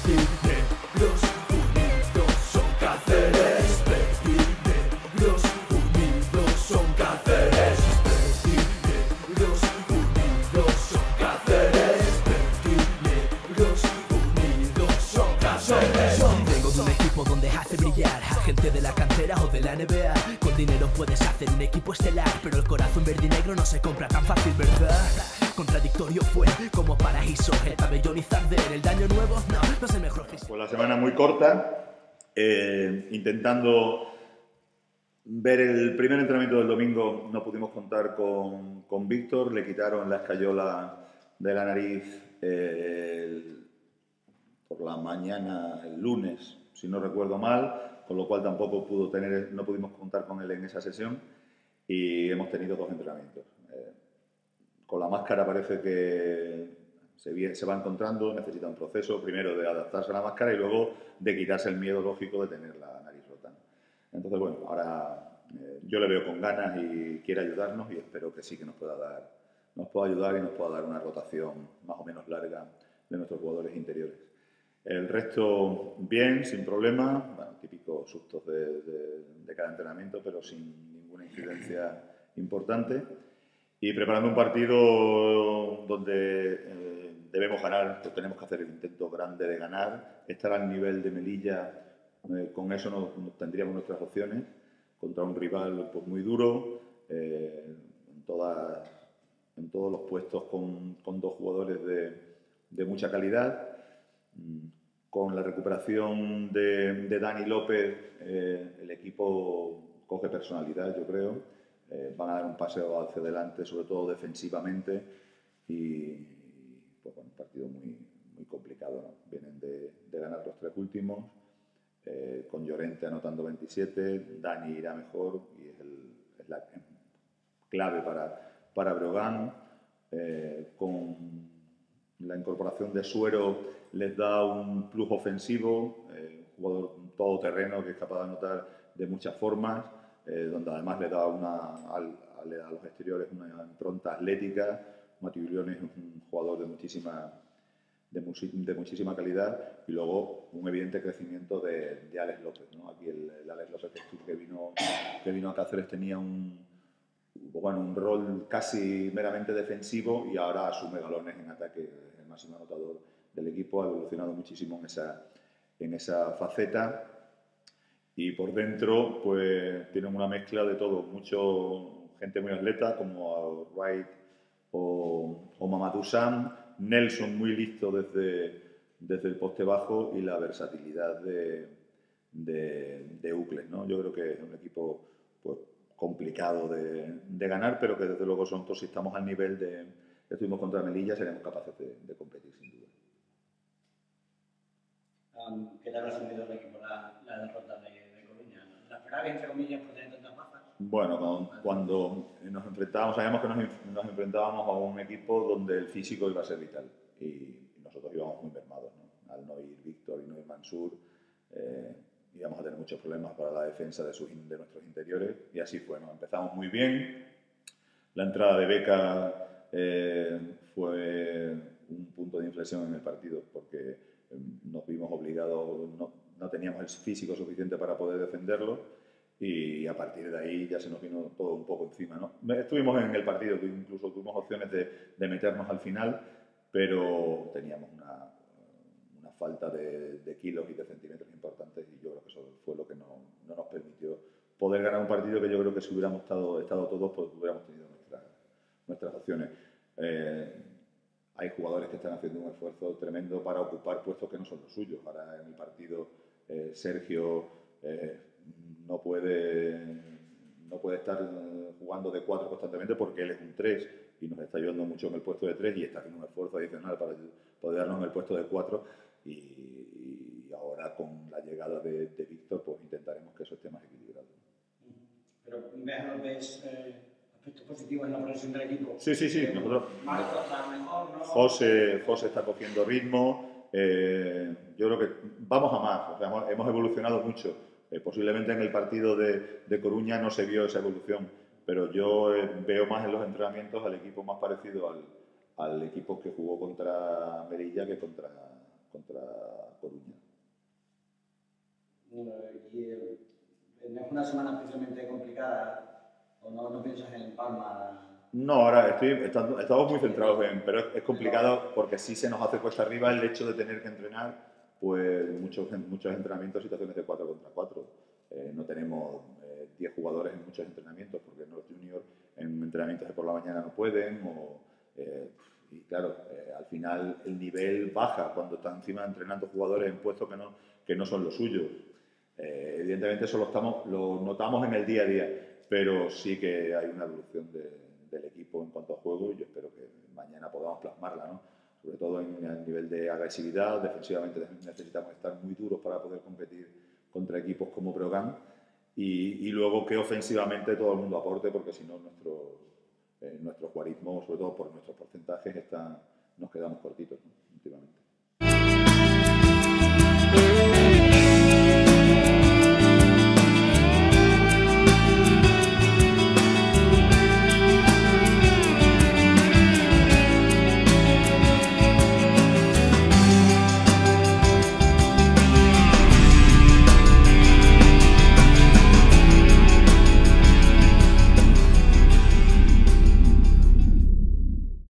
Perdinegros unidos son Cáceres. Perdinegros unidos son Cáceres. Perdinegros unidos son Cáceres. Perdinegros unidos son Cáceres. Vengo de un equipo donde hace brillar a gente de la cantera o de la NBA. Con dinero puedes hacer un equipo estelar, pero el corazón verde y negro no se compra tan fácil, ¿verdad? Contradictorio fue como paraíso, el pabellón y Zarder, el daño nuevo, no es el mejor físico. Pues la semana muy corta, intentando ver el primer entrenamiento del domingo. No pudimos contar con Víctor, le quitaron la escayola de la nariz por la mañana, el lunes, si no recuerdo mal, con lo cual tampoco no pudimos contar con él en esa sesión y hemos tenido 2 entrenamientos. Con la máscara parece que se va encontrando, necesita un proceso primero de adaptarse a la máscara y luego de quitarse el miedo lógico de tener la nariz rota. Entonces, bueno, ahora yo le veo con ganas y quiere ayudarnos y espero que sí que nos pueda ayudar y nos pueda dar una rotación más o menos larga de nuestros jugadores interiores. El resto bien, sin problema, bueno, típicos sustos de cada entrenamiento, pero sin ninguna incidencia importante. Y preparando un partido donde debemos ganar, pues tenemos que hacer el intento grande de ganar, estar al nivel de Melilla, con eso nos tendríamos nuestras opciones, contra un rival pues, muy duro, en todos los puestos con 2 jugadores de mucha calidad. Con la recuperación de Dani López, el equipo coge personalidad, yo creo. Van a dar un paseo hacia adelante, sobre todo defensivamente, y pues bueno, un partido muy, muy complicado, ¿no? Vienen de ganar los 3 últimos, con Llorente anotando 27, Dani irá mejor y es la clave para Breogán. Con la incorporación de Suero les da un plus ofensivo, un jugador todoterreno que es capaz de anotar de muchas formas, donde además le da a los exteriores una impronta atlética. Mati Julián es un jugador de muchísima calidad y luego un evidente crecimiento de Alex López, ¿no? Aquí el Alex López que vino a Cáceres tenía un rol casi meramente defensivo y ahora asume galones en ataque, es el máximo anotador del equipo, ha evolucionado muchísimo en esa faceta. Y por dentro, pues tienen una mezcla de todo, gente muy atleta como Wright o Mamadou Sam, Nelson muy listo desde el poste bajo y la versatilidad de Ucles, ¿no? Yo creo que es un equipo pues, complicado de ganar, pero que desde luego nosotros, si estamos al nivel que estuvimos contra Melilla, seremos capaces de competir sin duda. ¿Qué tal ha asumido el equipo la derrota de Coruña? ¿La esperaba, entre comillas, por tener tantas bajas? Bueno, cuando nos enfrentábamos, sabíamos que nos enfrentábamos a un equipo donde el físico iba a ser vital y nosotros íbamos muy mermados, ¿no? Al no ir Víctor y no ir Mansur, íbamos a tener muchos problemas para la defensa de nuestros interiores y así fue, ¿no? Empezamos muy bien, la entrada de Beca fue un punto de inflexión en el partido porque nos vimos obligados, no teníamos el físico suficiente para poder defenderlo y a partir de ahí ya se nos vino todo un poco encima, ¿no? Estuvimos en el partido, incluso tuvimos opciones de meternos al final, pero teníamos una falta de kilos y de centímetros importantes y yo creo que eso fue lo que no nos permitió poder ganar un partido que yo creo que si hubiéramos estado todos pues hubiéramos tenido nuestras opciones. Hay jugadores que están haciendo un esfuerzo tremendo para ocupar puestos que no son los suyos. Ahora en el partido Sergio no puede estar jugando de 4 constantemente porque él es un 3 y nos está ayudando mucho en el puesto de 3 y está haciendo un esfuerzo adicional para poder darnos en el puesto de 4 y ahora con la llegada de Víctor pues intentaremos que eso esté más equilibrado. Pero ¿ves aspectos positivos en la progresión del equipo? Sí. Nosotros, Marco está mejor, ¿no? José está cogiendo ritmo. Yo creo que vamos a más. O sea, hemos evolucionado mucho. Posiblemente en el partido de Coruña no se vio esa evolución, pero yo veo más en los entrenamientos al equipo más parecido al equipo que jugó contra Melilla que contra Coruña. ¿Es una semana especialmente complicada o no piensas en Palma? No, ahora estamos muy centrados pero es complicado porque sí se nos hace cuesta arriba el hecho de tener que entrenar pues muchos entrenamientos, situaciones de 4 contra 4. No tenemos 10 jugadores en muchos entrenamientos porque los juniors en entrenamientos de por la mañana no pueden y claro, al final el nivel baja cuando están encima entrenando jugadores en puestos que no son los suyos. Evidentemente eso lo notamos en el día a día, pero sí que hay una evolución del equipo en cuanto a juego y yo espero que mañana podamos plasmarla, ¿no? Sobre todo en el nivel de agresividad. Defensivamente necesitamos estar muy duros para poder competir contra equipos como Breogán y luego que ofensivamente todo el mundo aporte, porque si no nuestro jugarismo, sobre todo por nuestros porcentajes, nos quedamos cortitos, ¿no? Últimamente.